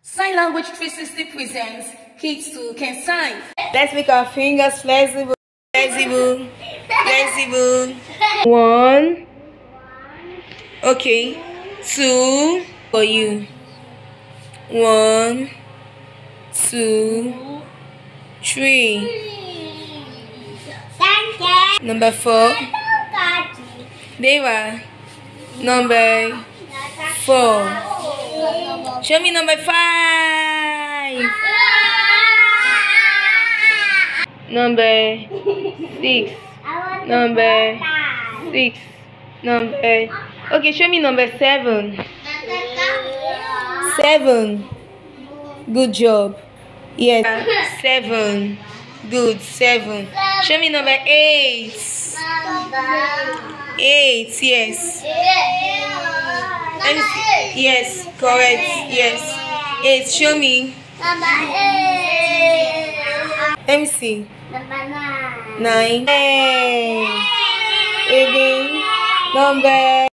Sign Language 360 presents Kids Too Can Sign. Let's make our fingers flexible. Flexible. Flexible. One. Okay. Two. For you. One. Two. Three. Number four. Deva. Number four. Show me number five. Number six. Number six. Number. Okay, show me number seven. Seven. Good job. Yes. Seven. Good. Seven. Show me number eight. Eight. Yes. Yes. Correct. Yes. Eight. Show me. Let me see. Nine. Again. Number.